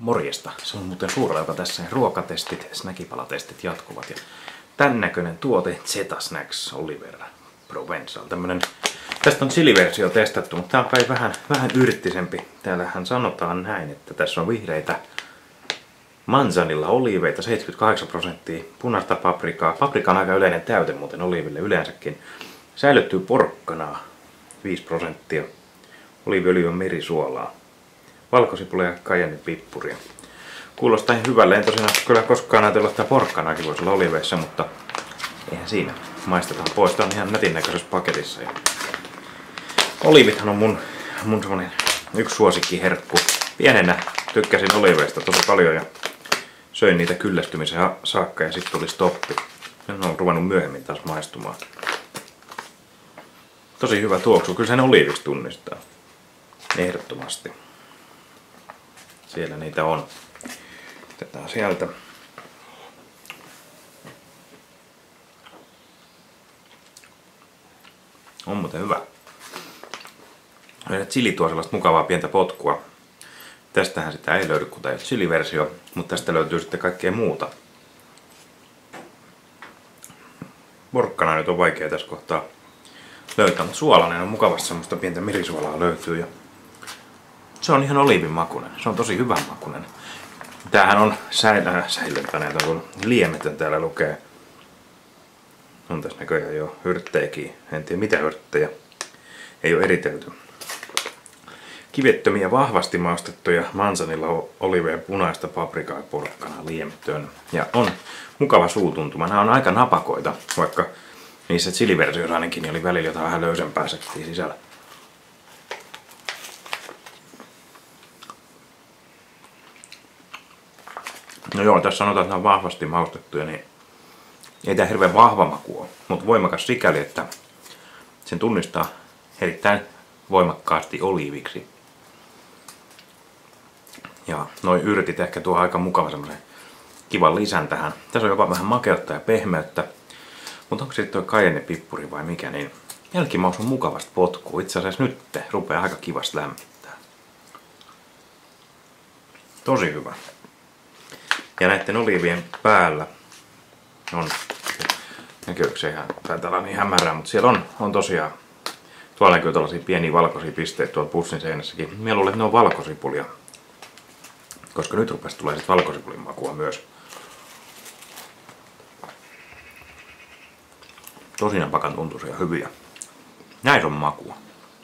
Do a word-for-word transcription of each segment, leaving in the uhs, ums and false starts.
Morjesta. Se on muuten suurelta tässä. Ruokatestit, snäkipalatestit jatkuvat. Ja tän näköinen tuote Zeta Snacks Oliver Provençal. Tämmönen, tästä on chili-versio testattu, mutta tää on kai vähän, vähän yrttisempi. Täällähän sanotaan näin, että tässä on vihreitä manzanilla oliiveita, seitsemänkymmentäkahdeksan prosenttia, punaista paprikaa. Paprika on aika yleinen täyte muuten oliiville yleensäkin. Säilyttyy porkkanaa, viisi prosenttia. Oliiviöljy on merisuolaa. Valkosipulia ja kajennepippuria. Kuulostaa ihan hyvälle. En tosiaan kyllä koskaan ajatella, että porkkanaakin voisi olla oliiveissa, mutta eihän siinä. Maistetaan pois. Tämä on ihan nätin näköisessä paketissa. Ja oliivithan on mun, mun semmonen yksi suosikkiherkku. Pienenä tykkäsin oliiveista tosi paljon ja söin niitä kyllästymisen saakka ja sitten tuli stoppi. Ne on ruvennut myöhemmin taas maistumaan. Tosi hyvä tuoksu. Kyllä sen oliiviksi tunnistaa. Ehdottomasti. Siellä niitä on. Otetaan sieltä. On muuten hyvä. Chili tuo sellaista mukavaa pientä potkua. Tästähän sitä ei löydy, kun tämä ei ole chili-versio, mutta tästä löytyy sitten kaikkea muuta. Porkkana nyt on vaikea tässä kohtaa löytää, mutta suolainen on mukavasti, semmoista pientä merisuolaa löytyy. Ja se on ihan oliivin makuinen. Se on tosi hyvän makuinen. Tämähän on säilö, säilöntäneet, kun liemetön täällä lukee. On tässä näköjään jo hyrttejäkin. En tiedä mitä hyrttejä. Ei ole eritelty. Kivettömiä vahvasti maustettuja manzanilla oliveja, punaista paprikaa ja porkkanaa liemetön. Ja on mukava suutuntuma. Nämä on aika napakoita, vaikka niissä chili-versioissa ainakin oli välillä jotain vähän löysempää sektiä sisällä. No joo, tässä sanotaan, että ne on vahvasti maustettuja, niin ei tää hirveän vahva maku ole, mutta voimakas sikäli, että sen tunnistaa erittäin voimakkaasti oliiviksi. Ja noi yrtit ehkä tuo aika mukava semmoisen kivan lisän tähän. Tässä on jopa vähän makeutta ja pehmeyttä, mutta onko sitten tuo kajennepippuri vai mikä, niin jälkimaus on mukavasti potkuu. Itse asiassa nyt rupeaa aika kivasti lämmittää. Tosi hyvä. Ja näiden oliivien päällä on, näkyykö se ihan, taitaa olla niin hämärää, mutta siellä on, on tosiaan, tuolla näkyy tällaisia pieniä valkoisia pisteitä tuolla pussin seinässäkin. Mä luulen, että ne on valkosipulia, koska nyt rupesi tulee sitten valkosipulin makua myös. Tosi napakan tuntuisia hyviä. Näissä on makua.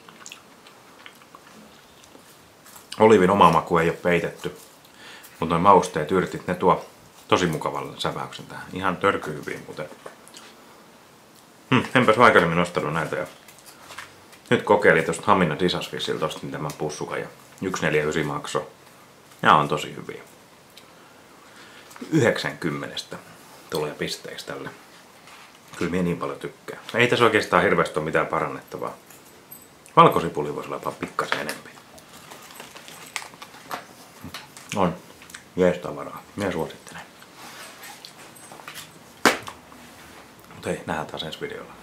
Oliivin oma maku ei ole peitetty. Mutta noin mausteet, yrtit, ne tuo tosi mukavan säväyksen tähän. Ihan törkyhyviin muuten. Hm, enpäs aikaisemmin ostanut näitä. Ja nyt kokeilin tuosta Hamina Disasfissilta, ostin tämän pussukan ja yksi neljä yhdeksän makso. Nämä on tosi hyviä. yhdeksänkymmentä tulee pisteeksi tälle. Kyllä minä niin paljon tykkään. Ei tässä oikeastaan hirveästi ole mitään parannettavaa. Valkosipuli voisi olla jopa pikkasen enemmän. On. Jees tavaraa. Minä suosittelen. Mut hei, nähdään taas ensi videolla.